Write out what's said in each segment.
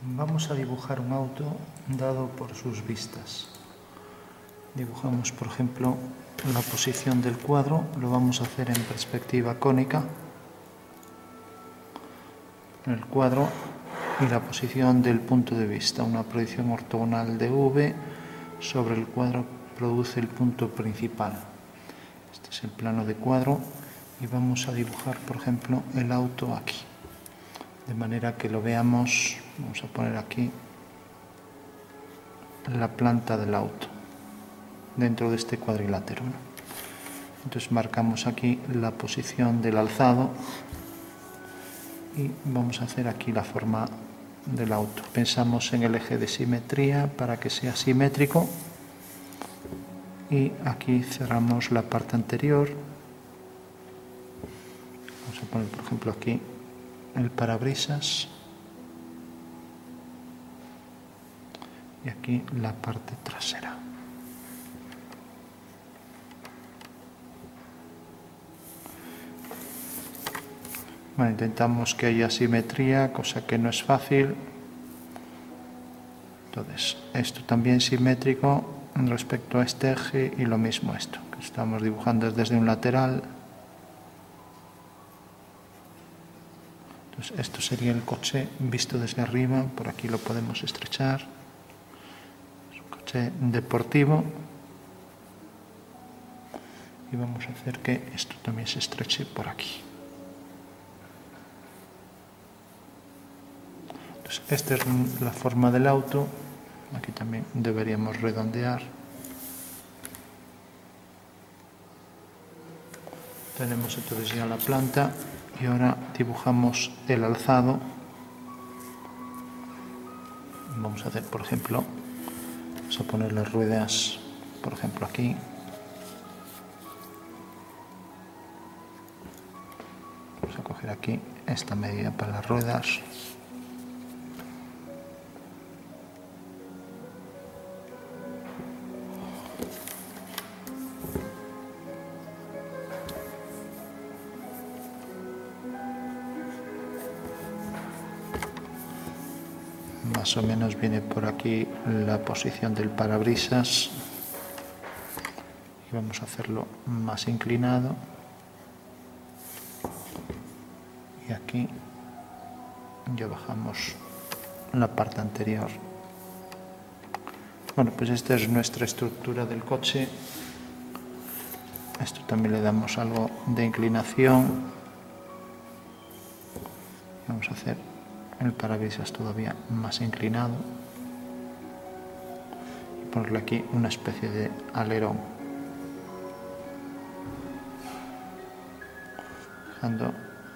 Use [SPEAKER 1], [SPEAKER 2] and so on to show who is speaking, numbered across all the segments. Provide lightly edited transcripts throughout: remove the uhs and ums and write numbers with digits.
[SPEAKER 1] Vamos a dibujar un auto dado por sus vistas. Dibujamos, por ejemplo, la posición del cuadro, lo vamos a hacer en perspectiva cónica, el cuadro, y la posición del punto de vista. Una proyección ortogonal de V sobre el cuadro produce el punto principal. Este es el plano de cuadro y vamos a dibujar, por ejemplo, el auto aquí. De manera que lo veamos, vamos a poner aquí la planta del auto dentro de este cuadrilátero. Entonces marcamos aquí la posición del alzado y vamos a hacer aquí la forma del auto. Pensamos en el eje de simetría para que sea simétrico y aquí cerramos la parte anterior. Vamos a poner, por ejemplo, aquí el parabrisas y aquí la parte trasera. Bueno, intentamos que haya simetría, cosa que no es fácil. Entonces, esto también simétrico respecto a este eje y lo mismo esto, que estamos dibujando desde un lateral. Entonces, esto sería el coche visto desde arriba, por aquí lo podemos estrechar. Es un coche deportivo. Y vamos a hacer que esto también se estreche por aquí. Entonces, esta es la forma del auto. Aquí también deberíamos redondear. Tenemos entonces ya la planta y ahora dibujamos el alzado. Vamos a hacer, por ejemplo, vamos a poner las ruedas, por ejemplo, aquí. Vamos a coger aquí esta medida para las ruedas. Más o menos viene por aquí la posición del parabrisas y vamos a hacerlo más inclinado y aquí ya bajamos la parte anterior. Bueno, pues esta es nuestra estructura del coche. Esto también le damos algo de inclinación. Vamos a hacer el parabrisas todavía más inclinado y ponerle aquí una especie de alerón, dejando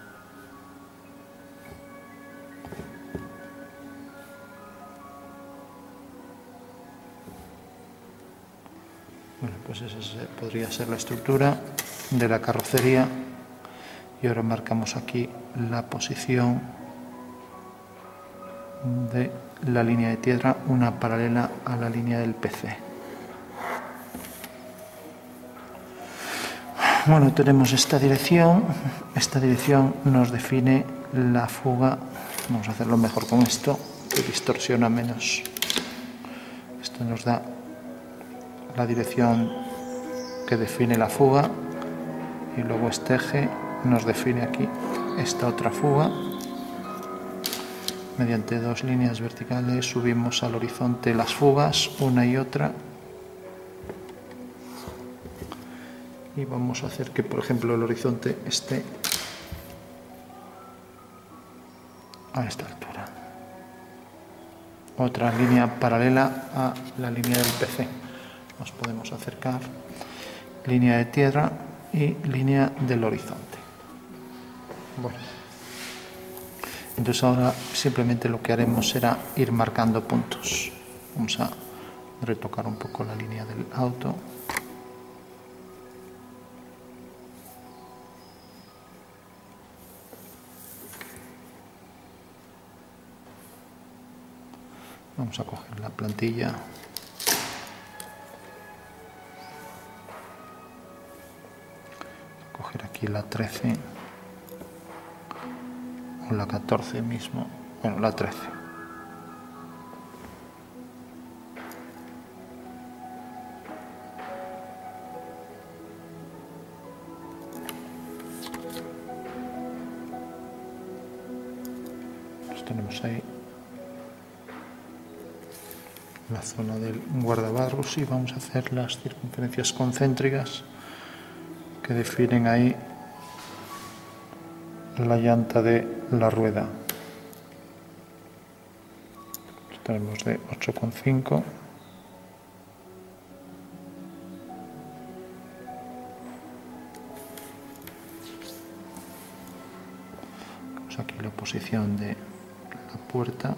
[SPEAKER 1] bueno, pues esa podría ser la estructura de la carrocería. Y ahora marcamos aquí la posición de la línea de tierra, una paralela a la línea del PC. Bueno, tenemos esta dirección nos define la fuga. Vamos a hacerlo mejor con esto, que distorsiona menos. Esto nos da la dirección que define la fuga y luego este eje nos define aquí esta otra fuga. Mediante dos líneas verticales subimos al horizonte las fugas, una y otra. Y vamos a hacer que, por ejemplo, el horizonte esté a esta altura. Otra línea paralela a la línea del PC. Nos podemos acercar. Línea de tierra y línea del horizonte. Bueno. Entonces ahora simplemente lo que haremos será ir marcando puntos. Vamos a retocar un poco la línea del auto. Vamos a coger la plantilla. Coger aquí la 13. O la 14 mismo, bueno, la 13. tenemos ahí la zona del guardabarros y vamos a hacer las circunferencias concéntricas que definen ahí la llanta de la rueda. Tenemos de 8,5. Vamos aquí la posición de la puerta.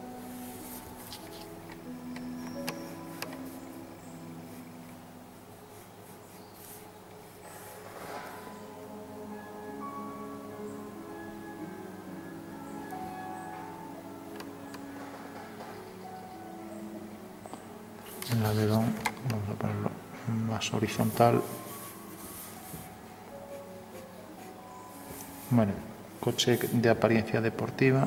[SPEAKER 1] El alerón vamos a ponerlo más horizontal. Bueno, coche de apariencia deportiva.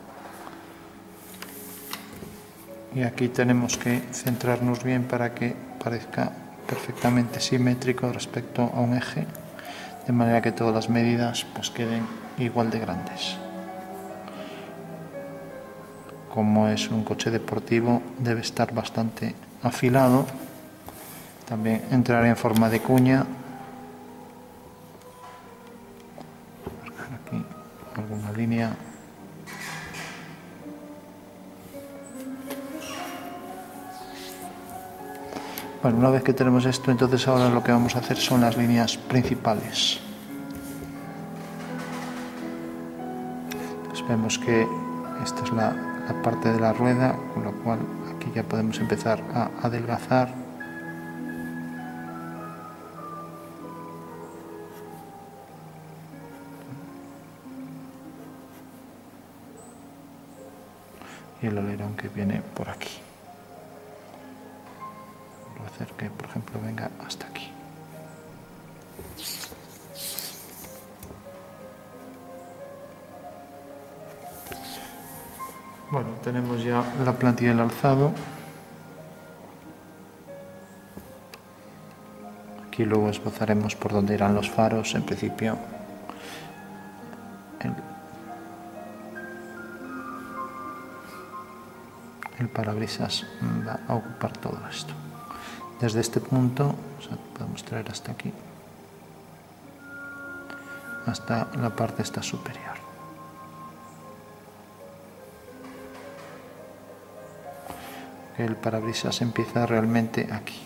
[SPEAKER 1] Y aquí tenemos que centrarnos bien para que parezca perfectamente simétrico respecto a un eje, de manera que todas las medidas pues queden igual de grandes. Como es un coche deportivo, debe estar bastante afilado. También entrará en forma de cuña. Marcar aquí alguna línea. Bueno, una vez que tenemos esto, entonces ahora lo que vamos a hacer son las líneas principales. Entonces vemos que esta es la parte de la rueda, con lo cual aquí ya podemos empezar a adelgazar. Y el alerón que viene por aquí. Voy a hacer que, por ejemplo, venga hasta aquí. Bueno, tenemos ya la plantilla del alzado. Aquí luego esbozaremos por dónde irán los faros. En principio, el parabrisas va a ocupar todo esto. Desde este punto, o sea, podemos traer hasta aquí, hasta la parte esta superior. El parabrisas empieza realmente aquí.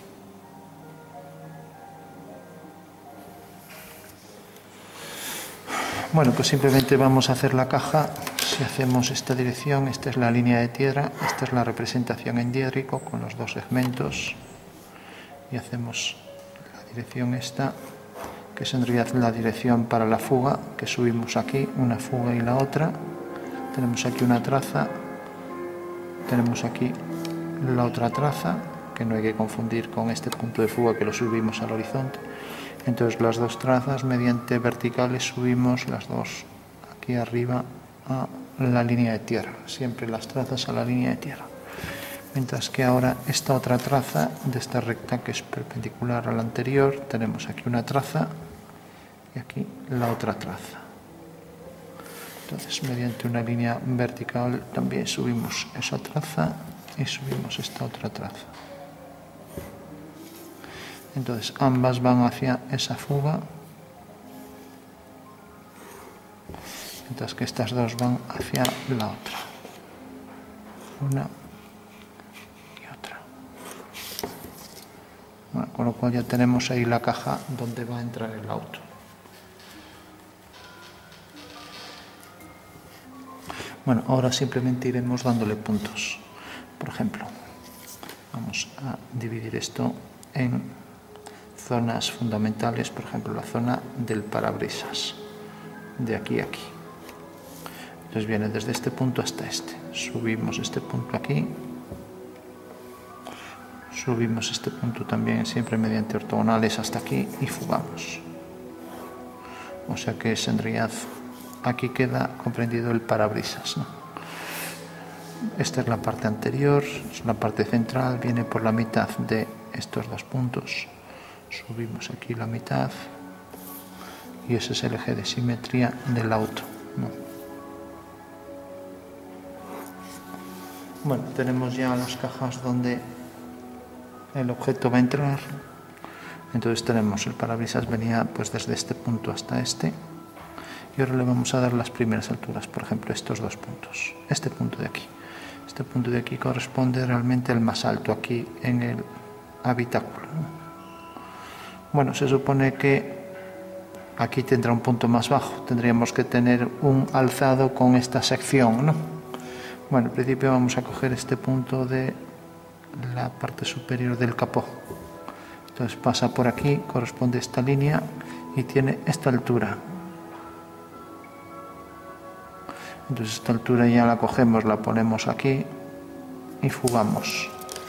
[SPEAKER 1] Bueno, pues simplemente vamos a hacer la caja. Si hacemos esta dirección, esta es la línea de tierra, esta es la representación en diédrico con los dos segmentos, y hacemos la dirección esta, que es en realidad la dirección para la fuga, que subimos aquí, una fuga y la otra. Tenemos aquí una traza, tenemos aquí la otra traza, que no hay que confundir con este punto de fuga que lo subimos al horizonte. Entonces las dos trazas mediante verticales subimos las dos aquí arriba a la línea de tierra, siempre las trazas a la línea de tierra. Mientras que ahora esta otra traza de esta recta que es perpendicular a la anterior, tenemos aquí una traza y aquí la otra traza. Entonces mediante una línea vertical también subimos esa traza y subimos esta otra traza. Entonces ambas van hacia esa fuga, mientras que estas dos van hacia la otra. Una y otra. Bueno, con lo cual ya tenemos ahí la caja donde va a entrar el auto. Bueno, ahora simplemente iremos dándole puntos. Por ejemplo, vamos a dividir esto en zonas fundamentales, por ejemplo la zona del parabrisas, de aquí a aquí. Entonces viene desde este punto hasta este. Subimos este punto aquí, subimos este punto también siempre mediante ortogonales hasta aquí y fugamos. O sea que es en realidad aquí queda comprendido el parabrisas, ¿no? Esta es la parte anterior, es la parte central, viene por la mitad de estos dos puntos. Subimos aquí la mitad y ese es el eje de simetría del auto, ¿no? Bueno, tenemos ya las cajas donde el objeto va a entrar. Entonces tenemos el parabrisas venía pues desde este punto hasta este, y ahora le vamos a dar las primeras alturas, por ejemplo estos dos puntos, este punto de aquí. Este punto de aquí corresponde realmente al más alto aquí en el habitáculo. Bueno, se supone que aquí tendrá un punto más bajo, tendríamos que tener un alzado con esta sección, ¿no? Bueno, en principio vamos a coger este punto de la parte superior del capó. Entonces pasa por aquí, corresponde a esta línea y tiene esta altura. Entonces esta altura ya la cogemos, la ponemos aquí y fugamos.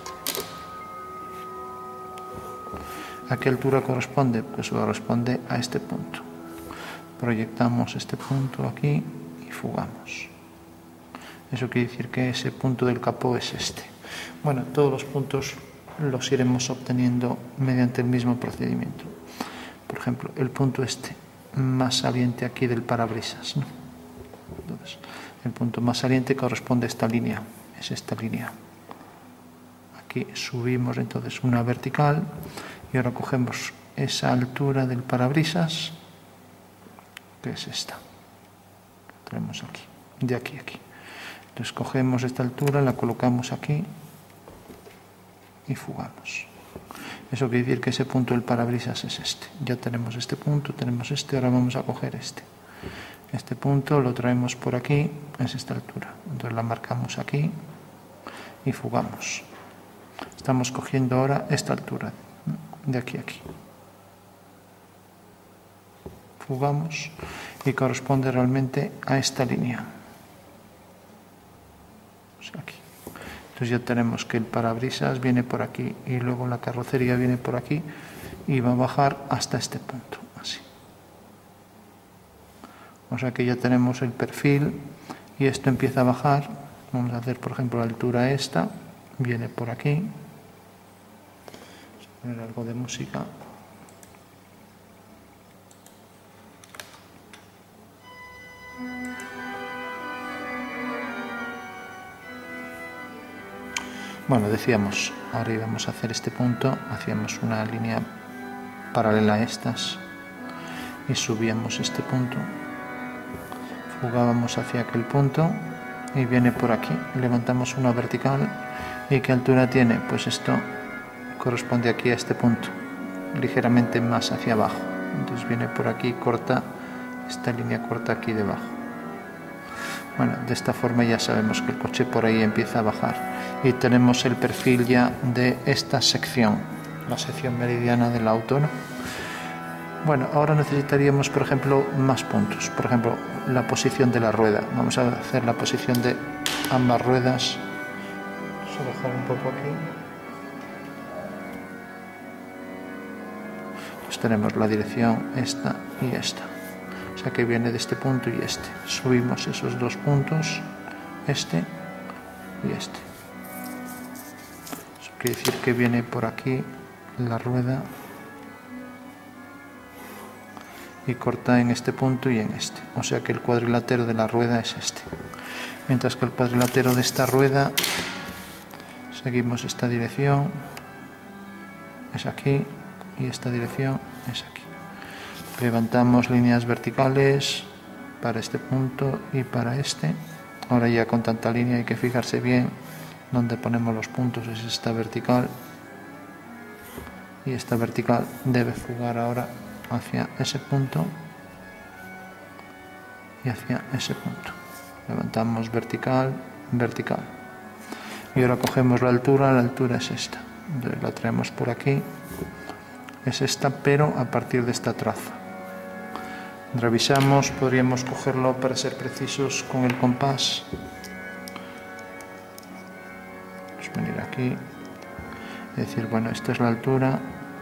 [SPEAKER 1] ¿A qué altura corresponde? Pues corresponde a este punto. Proyectamos este punto aquí y fugamos. Eso quiere decir que ese punto del capó es este. Bueno, todos los puntos los iremos obteniendo mediante el mismo procedimiento. Por ejemplo, el punto este más saliente aquí del parabrisas, ¿no? Entonces, el punto más saliente corresponde a esta línea, es esta línea. Aquí subimos entonces una vertical y ahora cogemos esa altura del parabrisas, que es esta. Tenemos aquí, de aquí a aquí. Entonces cogemos esta altura, la colocamos aquí y fugamos. Eso quiere decir que ese punto del parabrisas es este. Ya tenemos este punto, tenemos este, ahora vamos a coger este. Este punto lo traemos por aquí, es esta altura. Entonces la marcamos aquí y fugamos. Estamos cogiendo ahora esta altura, de aquí a aquí. Fugamos y corresponde realmente a esta línea. O sea, aquí. Entonces ya tenemos que el parabrisas viene por aquí y luego la carrocería viene por aquí y va a bajar hasta este punto, así. O sea que ya tenemos el perfil y esto empieza a bajar. Vamos a hacer, por ejemplo, la altura esta, viene por aquí. Vamos a poner algo de música. Bueno, decíamos, ahora íbamos a hacer este punto, hacíamos una línea paralela a estas y subíamos este punto, fugábamos hacia aquel punto y viene por aquí, levantamos una vertical. ¿Y qué altura tiene? Pues esto corresponde aquí a este punto, ligeramente más hacia abajo. Entonces viene por aquí, corta, esta línea corta aquí debajo. Bueno, de esta forma ya sabemos que el coche por ahí empieza a bajar y tenemos el perfil ya de esta sección, la sección meridiana del auto, ¿no? Bueno, ahora necesitaríamos, por ejemplo, más puntos. Por ejemplo, la posición de la rueda. Vamos a hacer la posición de ambas ruedas. Vamos a dejar un poco aquí. Pues tenemos la dirección esta y esta. O sea que viene de este punto y este. Subimos esos dos puntos, este y este. Eso quiere decir que viene por aquí la rueda y corta en este punto y en este. O sea que el cuadrilátero de la rueda es este. Mientras que el cuadrilátero de esta rueda, seguimos esta dirección, es aquí, y esta dirección es aquí. Levantamos líneas verticales para este punto y para este. Ahora ya con tanta línea hay que fijarse bien dónde ponemos los puntos. Es esta vertical y esta vertical debe fugar ahora hacia ese punto y hacia ese punto. Levantamos vertical, vertical. Y ahora cogemos la altura es esta. Entonces la traemos por aquí. Es esta, pero a partir de esta traza. Revisamos, podríamos cogerlo para ser precisos con el compás. Vamos a venir aquí. Es decir, bueno, esta es la altura.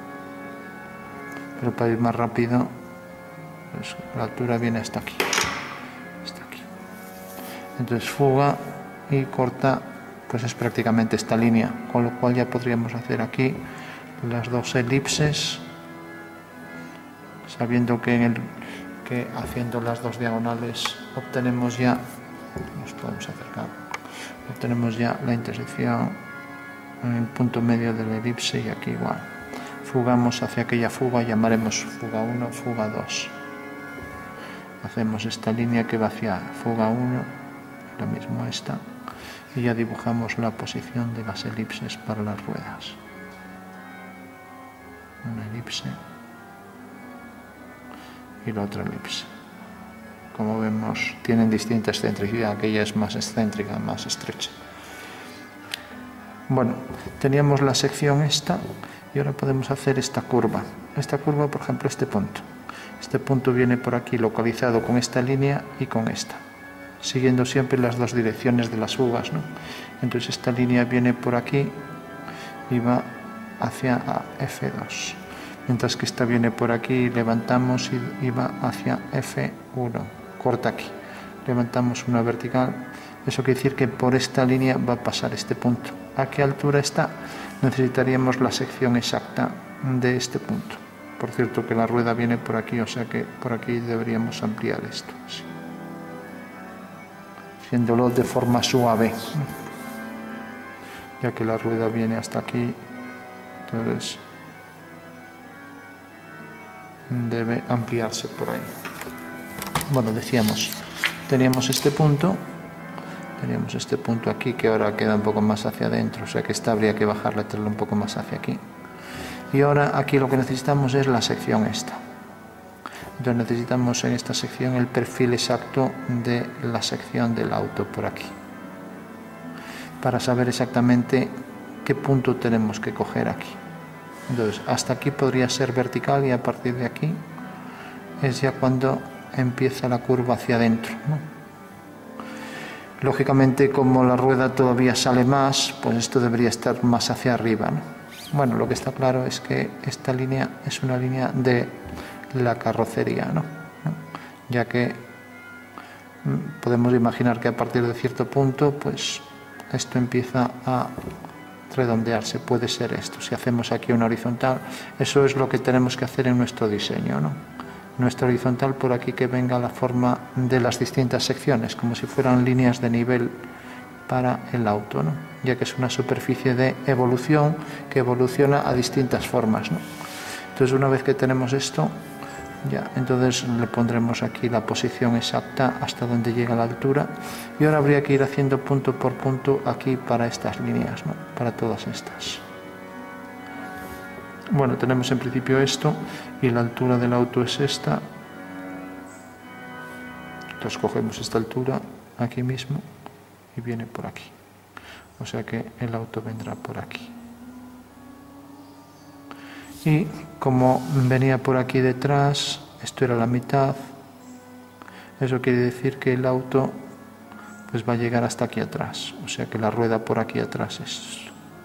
[SPEAKER 1] Pero para ir más rápido, pues la altura viene hasta aquí. Hasta aquí. Entonces fuga y corta, pues es prácticamente esta línea. Con lo cual ya podríamos hacer aquí las dos elipses, sabiendo que haciendo las dos diagonales obtenemos ya, nos podemos acercar, Tenemos ya la intersección en el punto medio de la elipse y aquí igual. Fugamos hacia aquella fuga, llamaremos fuga 1, fuga 2. Hacemos esta línea que va hacia fuga 1, lo mismo esta, y ya dibujamos la posición de las elipses para las ruedas. Una elipse y la otra elipse. Como vemos, tienen distinta excentricidad, aquella es más excéntrica, más estrecha. Bueno, teníamos la sección esta y ahora podemos hacer esta curva. Esta curva, por ejemplo, este punto. Este punto viene por aquí localizado con esta línea y con esta, siguiendo siempre las dos direcciones de las fugas, ¿no? Entonces esta línea viene por aquí y va hacia F2, mientras que esta viene por aquí, levantamos y va hacia F1, corta aquí, levantamos una vertical. Eso quiere decir que por esta línea va a pasar este punto. ¿A qué altura está? Necesitaríamos la sección exacta de este punto. Por cierto que la rueda viene por aquí, o sea que por aquí deberíamos ampliar esto, así, haciéndolo de forma suave, ya que la rueda viene hasta aquí, entonces debe ampliarse por ahí. Bueno, decíamos, teníamos este punto aquí que ahora queda un poco más hacia adentro, o sea que esta habría que bajarla, traerla un poco más hacia aquí. Y ahora aquí lo que necesitamos es la sección esta. Entonces necesitamos en esta sección el perfil exacto de la sección del auto por aquí, para saber exactamente qué punto tenemos que coger aquí. Entonces hasta aquí podría ser vertical y a partir de aquí es ya cuando empieza la curva hacia adentro, ¿no? Lógicamente, como la rueda todavía sale más, pues esto debería estar más hacia arriba, ¿no? Bueno, lo que está claro es que esta línea es una línea de la carrocería, ¿no? Ya que podemos imaginar que a partir de cierto punto, pues esto empieza a redondearse, puede ser esto. Si hacemos aquí una horizontal, eso es lo que tenemos que hacer en nuestro diseño, ¿no? Nuestra horizontal por aquí que venga la forma de las distintas secciones, como si fueran líneas de nivel para el auto, ¿no? Ya que es una superficie de evolución que evoluciona a distintas formas, ¿no? Entonces una vez que tenemos esto, ya, entonces le pondremos aquí la posición exacta hasta donde llega la altura y ahora habría que ir haciendo punto por punto aquí para estas líneas, ¿no? Para todas estas. Bueno, tenemos en principio esto y la altura del auto es esta. Entonces cogemos esta altura aquí mismo y viene por aquí. O sea que el auto vendrá por aquí. Y como venía por aquí detrás, esto era la mitad, eso quiere decir que el auto pues va a llegar hasta aquí atrás. O sea que la rueda por aquí atrás es...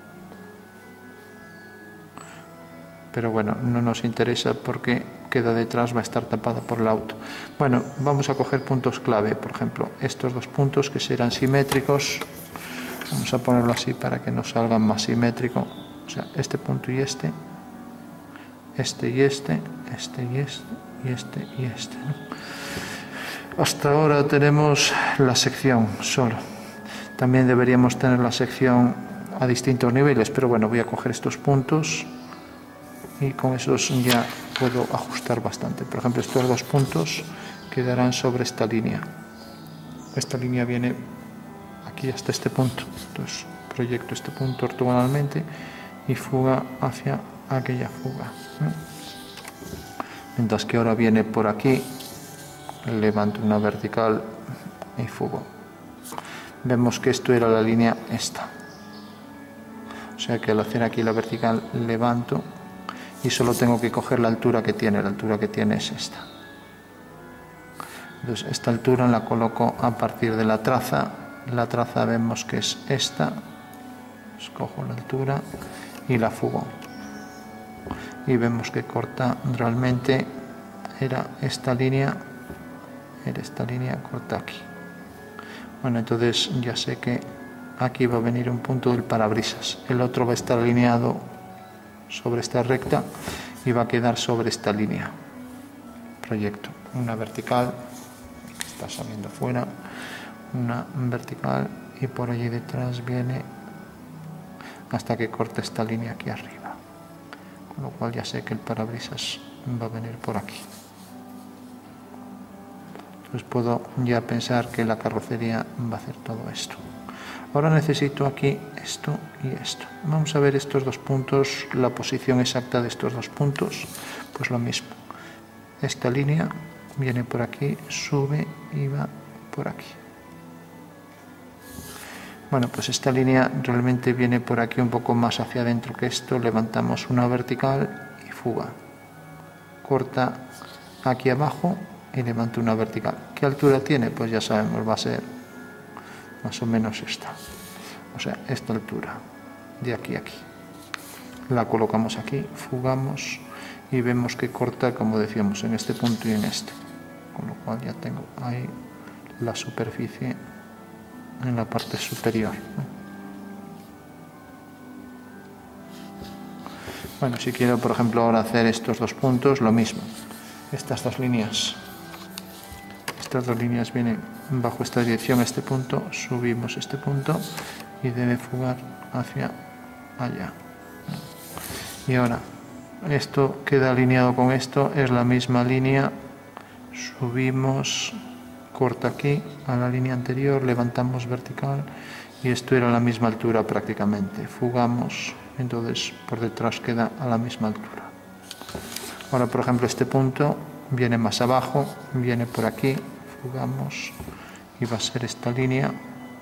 [SPEAKER 1] Pero bueno, no nos interesa porque queda detrás, va a estar tapada por el auto. Bueno, vamos a coger puntos clave, por ejemplo, estos dos puntos que serán simétricos. Vamos a ponerlo así para que nos salga más simétrico. O sea, este punto y este y este, este y este, y este y este, ¿no? Hasta ahora tenemos la sección solo. También deberíamos tener la sección a distintos niveles, pero bueno, voy a coger estos puntos y con esos ya puedo ajustar bastante. Por ejemplo, estos dos puntos quedarán sobre esta línea. Esta línea viene aquí hasta este punto. Entonces proyecto este punto ortogonalmente y fuga hacia aquella fuga, ¿no? Mientras que ahora viene por aquí, levanto una vertical y fugo. Vemos que esto era la línea esta. O sea que al hacer aquí la vertical levanto y solo tengo que coger la altura que tiene. La altura que tiene es esta. Entonces esta altura la coloco a partir de la traza. La traza vemos que es esta. Escojo la altura y la fugo. Y vemos que corta realmente, era esta línea, corta aquí. Bueno, entonces ya sé que aquí va a venir un punto del parabrisas. El otro va a estar alineado sobre esta recta y va a quedar sobre esta línea. Proyecto una vertical, que está saliendo fuera, una vertical y por allí detrás viene hasta que corte esta línea aquí arriba, con lo cual ya sé que el parabrisas va a venir por aquí. Entonces puedo ya pensar que la carrocería va a hacer todo esto. Ahora necesito aquí esto y esto. Vamos a ver estos dos puntos, la posición exacta de estos dos puntos. Pues lo mismo. Esta línea viene por aquí, sube y va por aquí. Bueno, pues esta línea realmente viene por aquí un poco más hacia adentro que esto. Levantamos una vertical y fuga. Corta aquí abajo y levanto una vertical. ¿Qué altura tiene? Pues ya sabemos, va a ser más o menos esta. O sea, esta altura, de aquí a aquí. La colocamos aquí, fugamos y vemos que corta, como decíamos, en este punto y en este. Con lo cual ya tengo ahí la superficie en la parte superior. Bueno, si quiero, por ejemplo, ahora hacer estos dos puntos, lo mismo. Estas dos líneas vienen bajo esta dirección, este punto, subimos este punto y debe fugar hacia allá. Y ahora, esto queda alineado con esto, es la misma línea, subimos, corta aquí a la línea anterior, levantamos vertical y esto era a la misma altura prácticamente. Fugamos, entonces por detrás queda a la misma altura. Ahora, por ejemplo, este punto viene más abajo, viene por aquí, fugamos y va a ser esta línea.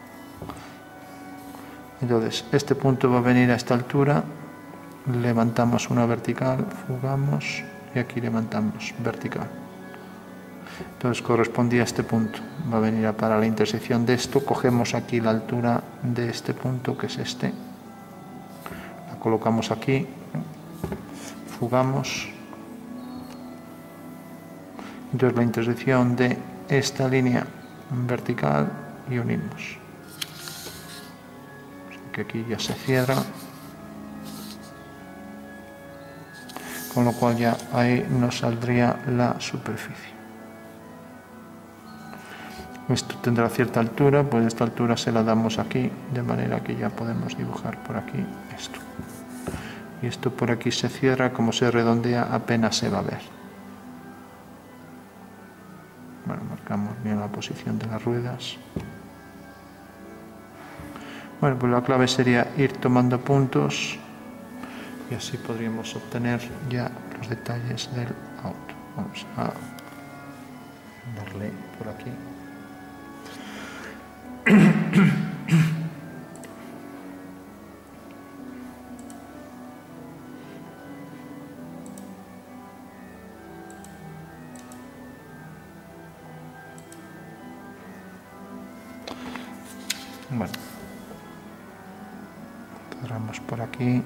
[SPEAKER 1] Entonces, este punto va a venir a esta altura, levantamos una vertical, fugamos y aquí levantamos vertical. Entonces correspondía a este punto, va a venir a parar la intersección de esto, cogemos aquí la altura de este punto, que es este, la colocamos aquí, fugamos, entonces la intersección de esta línea vertical y unimos. O sea que aquí ya se cierra, con lo cual ya ahí nos saldría la superficie. Esto tendrá cierta altura, pues esta altura se la damos aquí, de manera que ya podemos dibujar por aquí esto. Y esto por aquí se cierra, como se redondea apenas se va a ver. Bueno, marcamos bien la posición de las ruedas. Bueno, pues la clave sería ir tomando puntos y así podríamos obtener ya los detalles del auto. Vamos a darle por aquí. Bueno, cerramos por aquí.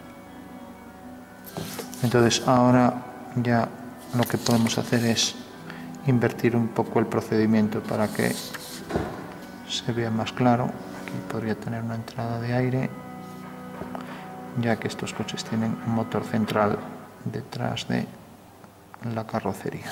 [SPEAKER 1] Entonces ahora ya lo que podemos hacer es invertir un poco el procedimiento para que se vea más claro. Aquí podría tener una entrada de aire, ya que estos coches tienen un motor central detrás de la carrocería.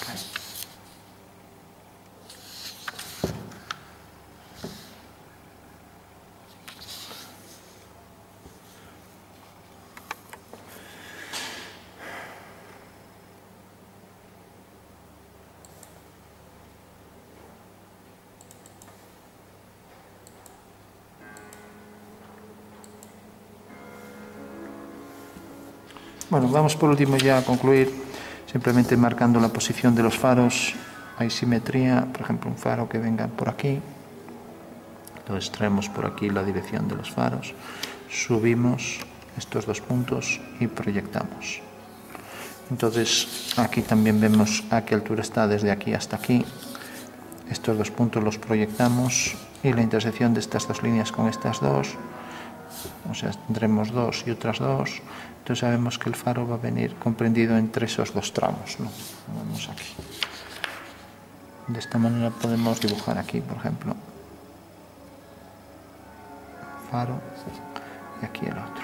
[SPEAKER 1] Bueno, vamos por último ya a concluir, simplemente marcando la posición de los faros. Hay simetría, por ejemplo, un faro que venga por aquí. Entonces traemos por aquí la dirección de los faros, subimos estos dos puntos y proyectamos. Entonces aquí también vemos a qué altura está desde aquí hasta aquí. Estos dos puntos los proyectamos y la intersección de estas dos líneas con estas dos, o sea, tendremos dos y otras dos. Entonces sabemos que el faro va a venir comprendido entre esos dos tramos, ¿no? Vamos aquí. De esta manera podemos dibujar aquí, por ejemplo, faro y aquí el otro.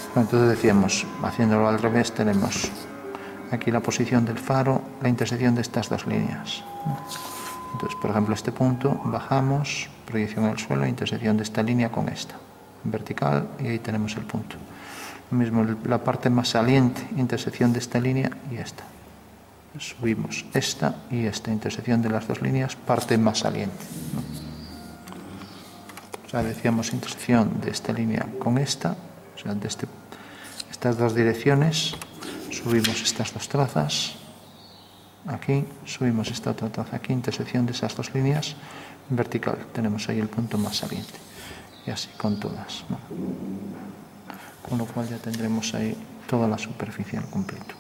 [SPEAKER 1] Entonces decíamos, haciéndolo al revés, tenemos aquí la posición del faro, la intersección de estas dos líneas. Entonces, por ejemplo, este punto, bajamos, proyección al suelo, intersección de esta línea con esta, en vertical, y ahí tenemos el punto. Lo mismo, la parte más saliente, intersección de esta línea y esta. Subimos esta y esta, intersección de las dos líneas, parte más saliente, ¿no? O sea, decíamos intersección de esta línea con esta, o sea, de estas dos direcciones, subimos estas dos trazas, aquí, subimos esta otra traza aquí, intersección de esas dos líneas, en vertical, tenemos ahí el punto más saliente, y así con todas, ¿no? Con lo cual ya tendremos ahí toda la superficie al completo.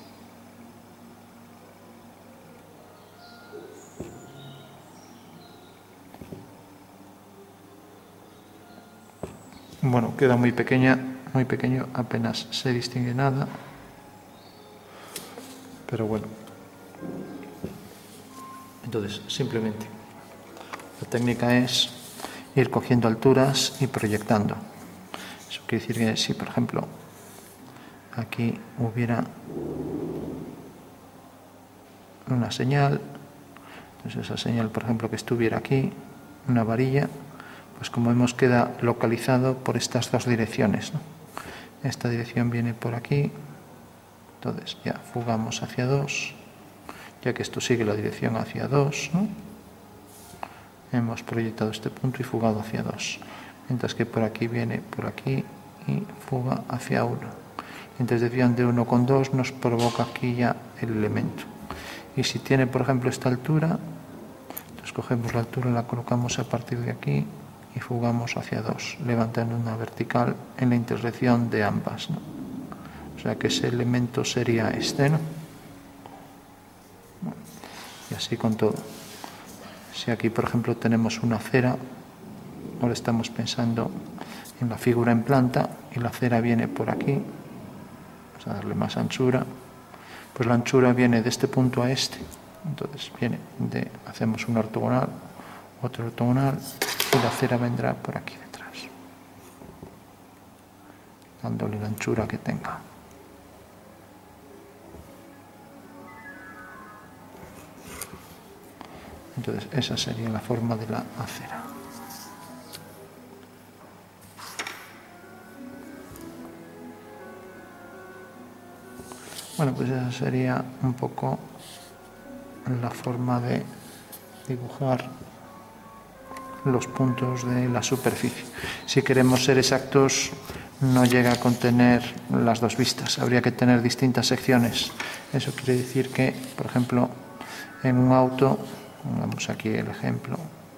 [SPEAKER 1] Bueno, queda muy pequeña, muy pequeño, apenas se distingue nada, pero bueno. Entonces, simplemente, la técnica es ir cogiendo alturas y proyectando. Eso quiere decir que si, por ejemplo, aquí hubiera una señal, entonces esa señal, por ejemplo, que estuviera aquí, una varilla, pues como vemos queda localizado por estas dos direcciones, ¿no? Esta dirección viene por aquí, entonces ya fugamos hacia 2, ya que esto sigue la dirección hacia 2, ¿no? Hemos proyectado este punto y fugado hacia 2, mientras que por aquí viene por aquí y fuga hacia 1. La intersección de 1 con 2 nos provoca aquí ya el elemento. Y si tiene, por ejemplo, esta altura, entonces cogemos la altura, la colocamos a partir de aquí y fugamos hacia 2, levantando una vertical en la intersección de ambas, ¿no? O sea que ese elemento sería este, ¿no? Y así con todo. Si aquí, por ejemplo, tenemos una cera, ahora estamos pensando en la figura en planta y la cera viene por aquí, vamos a darle más anchura, pues la anchura viene de este punto a este, entonces hacemos un ortogonal, otro ortogonal, y la cera vendrá por aquí detrás, dándole la anchura que tenga. Entonces esa sería la forma de la acera. Bueno, pues esa sería un poco la forma de dibujar los puntos de la superficie. Si queremos ser exactos, no llega a contener las dos vistas, habría que tener distintas secciones. Eso quiere decir que, por ejemplo, en un auto, pongamos aquí el ejemplo,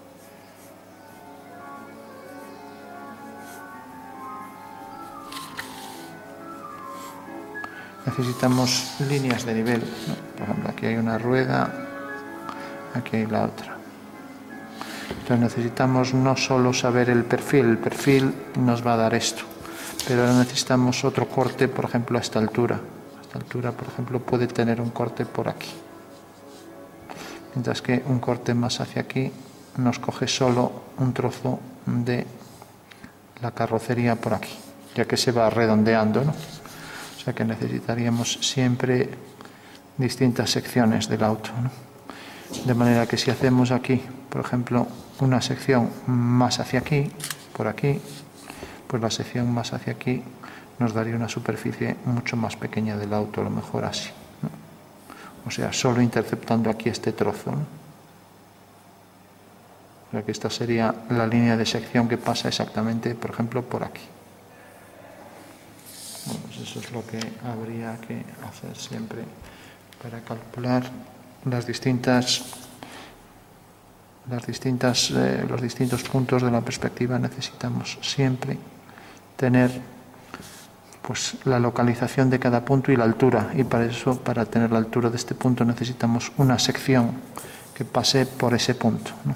[SPEAKER 1] necesitamos líneas de nivel, ¿no? Por ejemplo, aquí hay una rueda, aquí hay la otra. Entonces necesitamos no solo saber el perfil nos va a dar esto, pero ahora necesitamos otro corte, por ejemplo, a esta altura. A esta altura, por ejemplo, puede tener un corte por aquí, mientras que un corte más hacia aquí nos coge solo un trozo de la carrocería por aquí, ya que se va redondeando, ¿no? O sea que necesitaríamos siempre distintas secciones del auto, ¿no? De manera que si hacemos aquí, por ejemplo, una sección más hacia aquí, por aquí, pues la sección más hacia aquí nos daría una superficie mucho más pequeña del auto, a lo mejor así, ¿no? O sea, solo interceptando aquí este trozo, ¿no? O sea que esta sería la línea de sección que pasa exactamente, por ejemplo, por aquí. Bueno, pues eso es lo que habría que hacer siempre para calcular los distintos puntos de la perspectiva. Necesitamos siempre tener pues la localización de cada punto y la altura, y para eso, para tener la altura de este punto, necesitamos una sección que pase por ese punto, ¿no?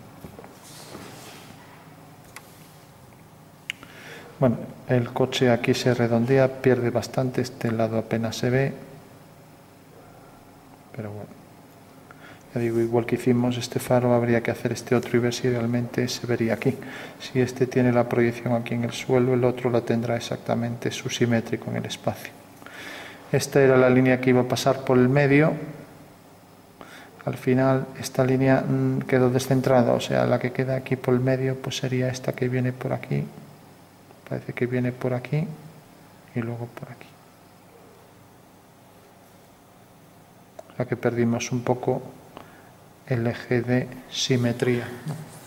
[SPEAKER 1] Bueno, el coche aquí se redondea, pierde bastante, este lado apenas se ve, pero bueno. Ya digo, igual que hicimos este faro, habría que hacer este otro y ver si realmente se vería aquí. Si este tiene la proyección aquí en el suelo, el otro la tendrá exactamente su simétrico en el espacio. Esta era la línea que iba a pasar por el medio. Al final esta línea quedó descentrada, o sea, la que queda aquí por el medio pues sería esta que viene por aquí. Parece que viene por aquí y luego por aquí. O sea que perdimos un poco el eje de simetría, ¿no?